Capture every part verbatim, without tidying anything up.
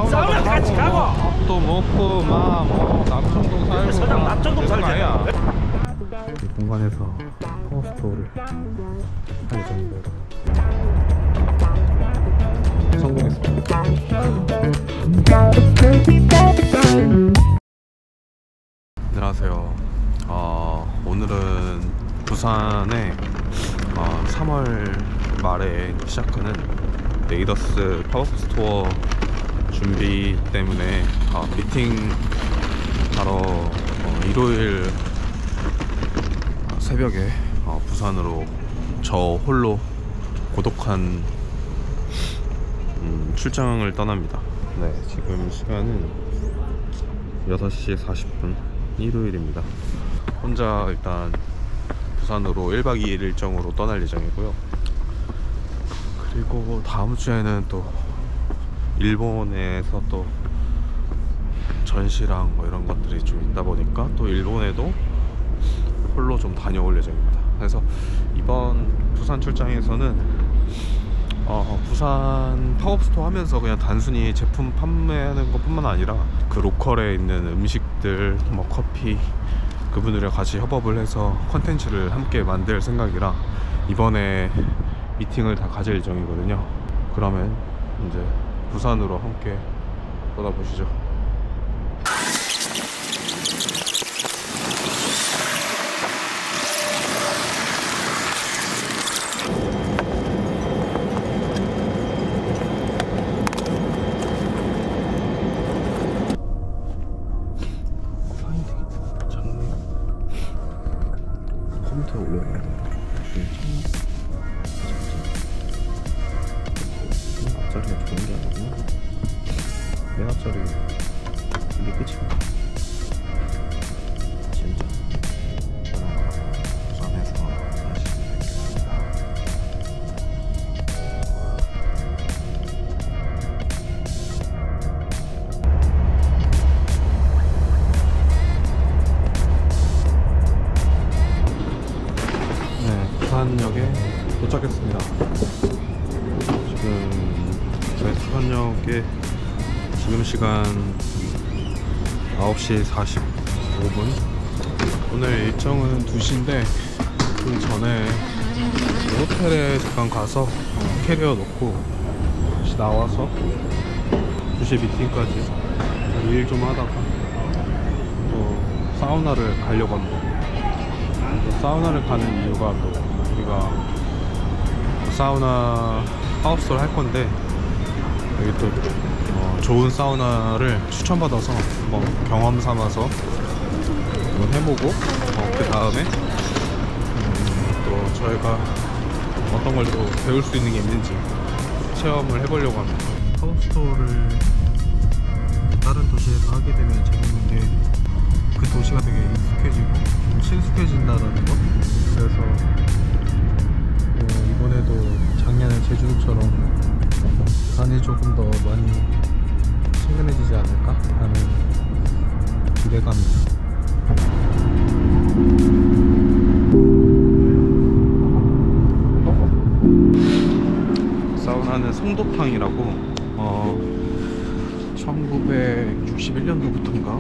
사우나도 같이 가고 밥도 먹고 막뭐 남청동 살고 서장 남청동 살잖아. 이 공간에서 파워스토어를 할 예정입니다. 성공했습니다. 안녕하세요. 어, 오늘은 부산에 어, 삼월 말에 시작하는 레이더스 파워스토어 준비 때문에 어, 미팅 하러 어, 일요일 어, 새벽에 어, 부산으로 저 홀로 고독한 음, 출장을 떠납니다. 네, 지금 시간은 여섯 시 사십 분 일요일입니다. 혼자 일단 부산으로 일 박 이 일 일정으로 떠날 예정이고요. 그리고 다음 주에는 또 일본에서 또 전시랑 뭐 이런 것들이 좀 있다 보니까 또 일본에도 홀로 좀 다녀올 예정입니다. 그래서 이번 부산 출장에서는 어, 부산 팝업스토어 하면서 그냥 단순히 제품 판매하는 것 뿐만 아니라 그 로컬에 있는 음식들, 뭐 커피, 그분들이랑 같이 협업을 해서 컨텐츠를 함께 만들 생각이라 이번에 미팅을 다 가질 예정이거든요. 그러면 이제 부산으로 함께 떠나보시죠. 컴퓨터에 올려야 돼. 앞자리가 좋은 게 아니구나. 맨 앞자리 이게 끝이야. 진짜 저랑 부산에서 다시 뵙겠습니다. 네, 부산역에 도착했습니다. 지금 저희 부산역에 지금 시간 아홉 시 사십오 분. 오늘 일정은 두 시인데 그 전에 호텔에 잠깐 가서 어, 캐리어 놓고 다시 나와서 두 시 미팅까지 일 좀 하다가 또 사우나를 가려고 합니다. 또 사우나를 가는 이유가 또 우리가 사우나 파워스토어를 할 건데 여기 또 어, 좋은 사우나를 추천받아서 한번 경험 삼아서 한번 해보고 어, 그 다음에 음, 또 저희가 어떤 걸 또 배울 수 있는 게 있는지 체험을 해보려고 합니다. 파워스토어를 다른 도시에서 하게 되면 재밌는 게 그 도시가 되게 익숙해지고 좀 친숙해진다는 거. 그래서 뭐 이번에도 작년에 제주도처럼 부산이 조금 더 많이 친근해지지 않을까 하는 기대감입니다. 사우나는 송도탕이라고 어, 천구백육십일 년도부터인가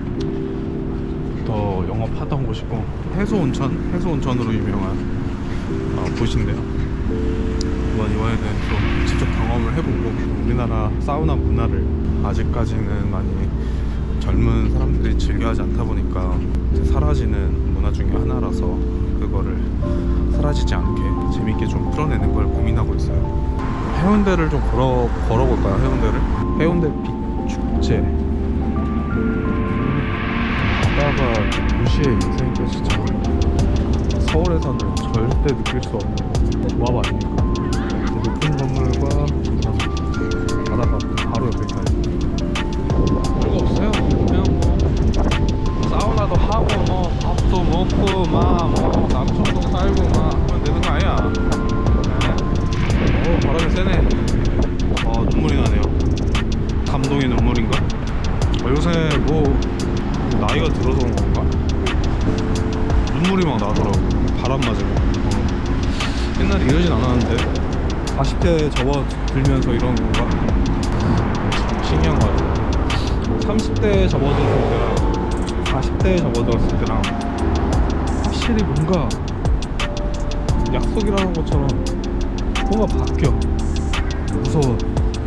부터 영업하던 곳이고 해수온천, 해수온천으로 유명한 어, 곳인데요. 이번 이번에는 또 직접 경험을 해보고 우리나라 사우나 문화를 아직까지는 많이 젊은 사람들이 즐겨하지 않다 보니까 이제 사라지는 문화 중에 하나라서 그거를 사라지지 않게 재밌게 좀 풀어내는 걸 고민하고 있어요. 해운대를 좀 걸어, 걸어볼까요? 해운대를? 해운대 빛축제. 바다가 도시의 인생이니까 진짜 서울에서는 절대 느낄 수 없는 조합 아닙니까? 높은 건물과 바다가 바로 옆에 있어요. 별거 없어요. 그냥 뭐 사우나도 하고 뭐 밥도 먹고 막 뭐 남청동 살고 막 하면 되는 거 아니야? 네. 어, 바람이 세네. 어, 눈물이 나네요. 감동의 눈물인가? 어, 요새 뭐 나이가 들어서 그런 건가? 눈물이 막 나더라고. 바람 맞으면. 어. 옛날에 이러진 않았는데 사십 대 접어들면서 이런 건가? 참 신기한 것 같아요. 삼십 대에 접어들었을 때랑 사십 대에 접어들었을 때랑 확실히 뭔가 약속이라는 것처럼 뭔가 바뀌어. 무서워.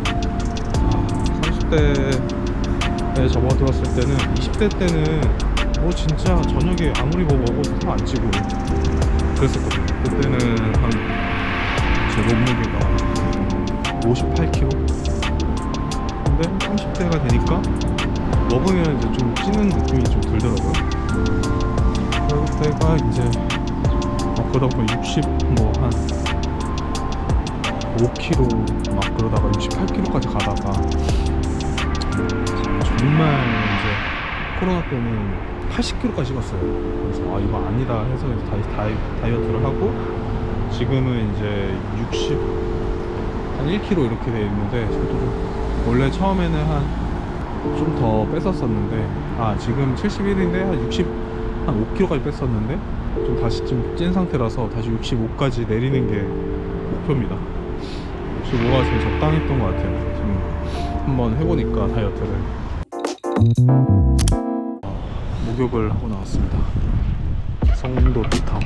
삼십 대에 접어들었을 때는, 이십 대 때는 뭐 진짜 저녁에 아무리 뭐 먹어도 살 안 찌고 그랬었거든요. 그때는 한 제 몸무게가 오십팔 킬로그램. 근데 삼십 대가 되니까 먹으면 이제 좀 찌는 느낌이 좀 들더라고요. 그때가 이제 막 그러다 보면 육십 뭐 한 오 킬로그램 막 그러다가 육십팔 킬로그램까지 가다가 정말 이제 코로나 때는 팔십 킬로그램까지 찍었어요. 그래서 아 이거 아니다 해서 다시 다이, 다이어트를 하고 지금은 이제 육십 한 일 킬로그램 이렇게 돼 있는데, 저도 원래 처음에는 한 좀 더 뺐었었는데, 아 지금 칠십일인데 한 육십 한 오 킬로그램까지 뺐었는데 좀 다시 좀 찐 상태라서 다시 육십오까지 내리는 게 목표입니다. 육십오가 제일 적당했던 것 같아요. 지금 한번 해보니까 다이어트를. 목욕을 하고 나왔습니다. 성도 타운.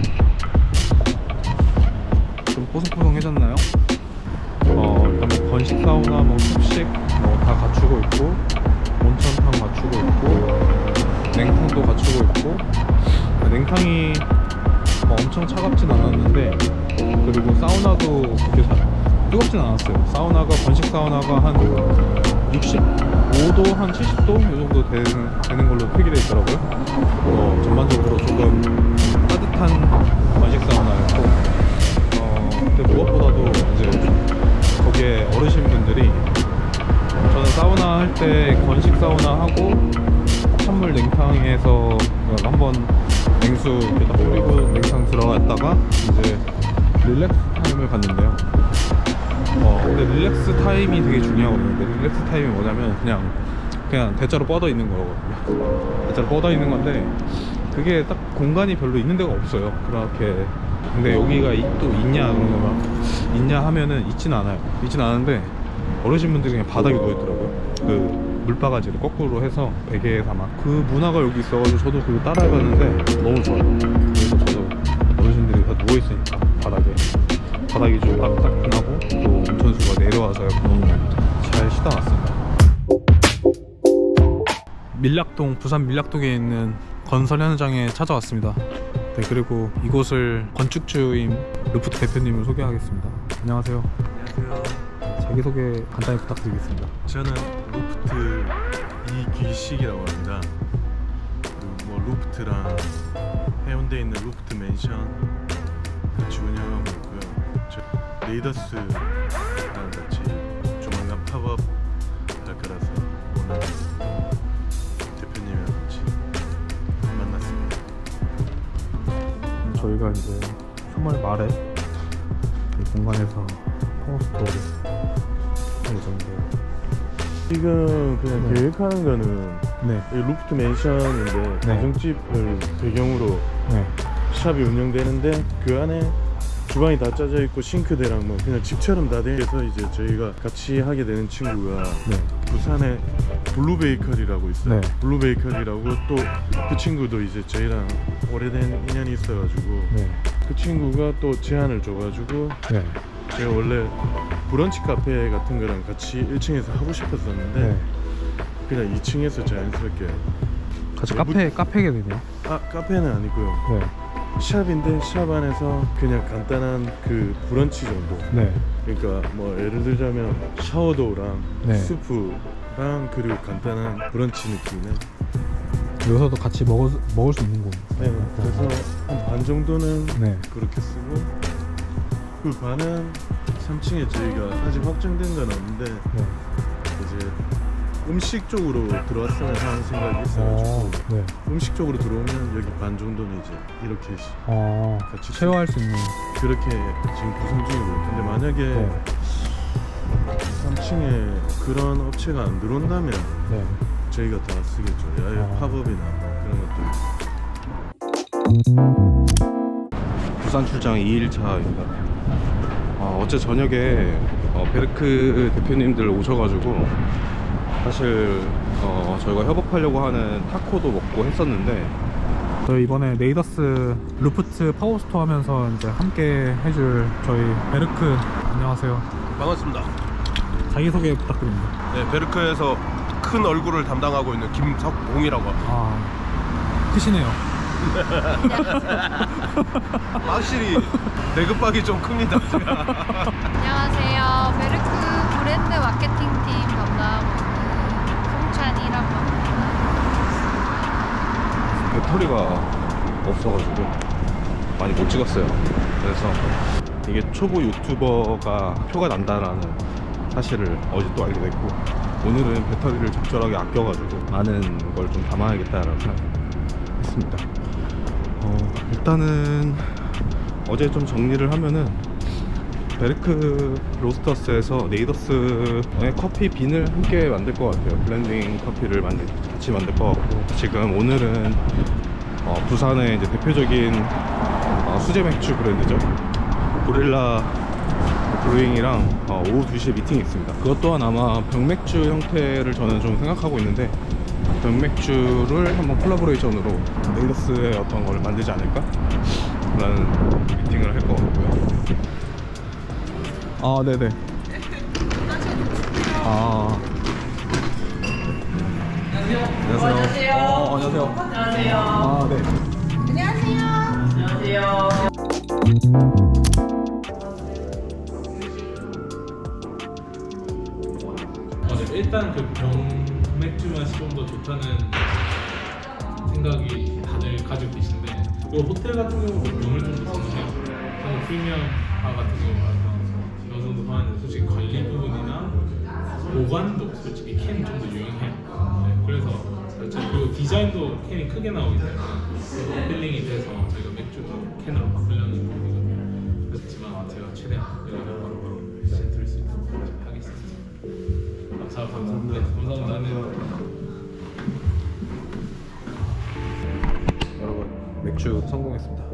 좀 뽀송뽀송해졌나요? 어 일단 뭐 건식 사우나, 뭐 습식 뭐 다 갖추고 있고, 온천탕 갖추고 있고, 냉탕도 갖추고 있고. 냉탕이 뭐 엄청 차갑진 않았는데, 그리고 사우나도 그렇게 사, 뜨겁진 않았어요. 사우나가, 건식 사우나가 한 육십오 도, 한 칠십 도 이 정도 되는, 되는 걸로 표기되어 있더라고요. 어, 전반적으로 조금 따뜻한 건식 사우나였고, 어, 근데 무엇보다도 이제 거기에 어르신분들이, 저는 사우나 할 때 건식 사우나 하고 찬물 냉탕에서 한번 냉수 이렇게 딱 뿌리고 냉탕 들어갔다가 이제 릴렉스 타임을 갔는데요. 어 근데 릴렉스 타임이 되게 중요하거든요. 근데 릴렉스 타임이 뭐냐면 그냥 그냥 대자로 뻗어 있는 거거든요. 대자로 뻗어 있는 건데 그게 딱 공간이 별로 있는 데가 없어요. 그렇게. 근데 여기가 또 있냐 그런 거 막 있냐 하면은 있진 않아요. 있진 않은데 어르신분들이 그냥 바닥에 누워있더라고요. 그 물바가지를 거꾸로 해서 베개에서 막 그 문화가 여기 있어가지고 저도 그거 따라해봤는데 너무 좋아요. 그래서 저도 어르신들이 다 누워있으니까 바닥에 바닥이 좀 따끈따끈하고 또 온천수가 내려와서 너무 잘 쉬다 왔습니다. 밀락동, 부산 밀락동에 있는 건설 현장에 찾아왔습니다. 네, 그리고 이곳을 건축주임 루프트 대표님을 소개하겠습니다. 안녕하세요. 안녕하세요. 자기소개 간단히 부탁드리겠습니다. 저는 루프트 이귀식이라고 합니다. 그리고 뭐 루프트랑 해운대에 있는 루프트 맨션 같이 운영하고 있고요. 저 레이더스랑 같이 조만간 팝업 할 거라서 오늘 대표님이랑 같이 만났습니다. 저희가 이제 삼월 말에 이 공간에서 펑스토어를 할 예정이에요. 지금 그냥 네. 계획하는 거는 네. 이 루프트 맨션인데 네. 가정집을 배경으로 네. 샵이 운영되는데 그 안에 주방이 다 짜져 있고 싱크대랑 뭐 그냥 집처럼 다 돼서 이제 저희가 같이 하게 되는 친구가 네. 부산에 블루베이커리라고 있어요. 네. 블루베이커리라고 또 그 친구도 이제 저희랑 오래된 인연이 있어가지고 네. 그 친구가 또 제안을 줘가지고 네. 제가 원래 브런치 카페 같은 거랑 같이 일 층에서 하고 싶었었는데 네. 그냥 이 층에서 자연스럽게 같이 내부- 카페 카페게 되네요. 아 카페는 아니고요. 네. 샵인데 샵 안에서 그냥 간단한 그 브런치 정도. 네. 그러니까 뭐 예를 들자면 샤워도우랑 네. 스프랑 그리고 간단한 브런치 느낌의. 여기서도 같이 먹을 먹을 수 있는 곳. 네. 그래서 한 반 정도는 네. 그렇게 쓰고 그 반은 삼 층에 저희가 아직 확정된 건 없는데 네. 이제 음식 쪽으로 들어왔으면 하는 생각이 어, 있어가지고 네. 음식 쪽으로 들어오면 여기 반 정도는 이제 이렇게 시- 어, 같이 쉐어할 수 있는. 그렇게 지금 구성 중이고. 근데 만약에 네. 삼 층에 그런 업체가 안 들어온다면 네. 저희가 다 쓰겠죠. 야외 아. 팝업이나 그런 것들. 부산 출장 이 일 차입니다. 어, 어제 저녁에 어, 베르크 대표님들 오셔가지고 사실 어, 저희가 협업하려고 하는 타코도 먹고 했었는데 저희 이번에 네이더스 루프트 파워스토어 하면서 이제 함께 해줄 저희 베르크 안녕하세요. 반갑습니다. 자기소개 부탁드립니다. 네, 베르크에서 큰 얼굴을 담당하고 있는 김석봉이라고 합니다. 아, 크시네요. 확실히 내급박이 좀 큽니다. 안녕하세요. 베르크 브랜드 마케팅팀 담당하고 있는 송찬이라고 합니다. 배터리가 없어가지고 많이 못 찍었어요. 그래서 이게 초보 유튜버가 표가 난다라는 사실을 어제 또 알게 됐고, 오늘은 배터리를 적절하게 아껴가지고 많은 걸 좀 담아야겠다라고 생각했습니다. 어, 일단은 어제 좀 정리를 하면은 베르크 로스터스에서 네이더스의 커피 빈을 함께 만들 것 같아요. 블렌딩 커피를 만들, 같이 만들 것 같고, 지금 오늘은 어, 부산의 이제 대표적인 어, 수제 맥주 브랜드죠, 고릴라 브루잉이랑 어, 오후 두 시에 미팅이 있습니다. 그것 또한 아마 병맥주 형태를 저는 좀 생각하고 있는데, 병맥주를 한번 콜라보레이션으로 네이더스의 어떤 걸 만들지 않을까 라는 미팅을 할 것 같고요. 아, 네네. 아. 안녕하세요. 안녕하세요. 어, 안녕하세요. 안녕하세요. 아, 네. 맞아요. 일단 그 병맥주 맛이 좀 더 좋다는 생각이 다들 가지고 계신데, 이 호텔 같은 경우는 병을 좀 더 선호해요. 저는 프리미엄화 같은 경우는 어느 정도 하는데, 솔직히 관리 부분이나 보관도 솔직히 캔 좀 더 유용해요. 네, 그래서 그리고 디자인도 캔이 크게 나오기 때문에 필링이 돼서 저희가 맥주도 캔으로 바꾸려는 부분이거든요. 그렇지만 제가 최대한 여기를 바로바로 드릴 수 있도록 하겠습니다. 감사합니다. 감사합니다. 네, 감사합니다. 여러분, 맥주 성공했습니다.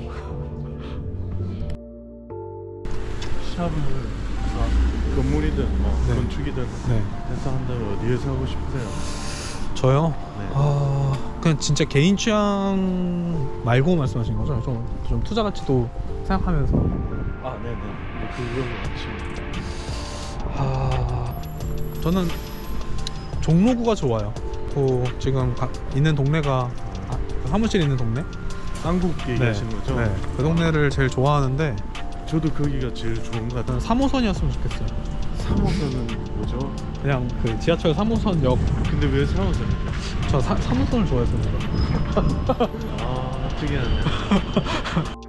샵을 아, 건물이든 뭐 네. 건축이든 네. 해서 한다면 어디에서 하고 싶으세요? 저요? 네. 아, 그냥 진짜 개인 취향 말고 말씀하신 거죠? 좀, 좀 투자 가치도 생각하면서. 아, 네네. 뭐 그거 같이. 아, 저는 종로구가 좋아요. 또 지금 가, 있는 동네가 아, 그 사무실 있는 동네? 한국 얘기하시는 거죠? 네, 그 동네를 제일 좋아하는데 저도 거기가 제일 좋은 것 같아요. 저는 삼 호선이었으면 좋겠어요. 삼 호선은 뭐죠? 그냥 그 지하철 삼 호선역. 근데 왜 삼 호선이죠? 저 삼 호선을 좋아해서 그래요. 아, 특이하네.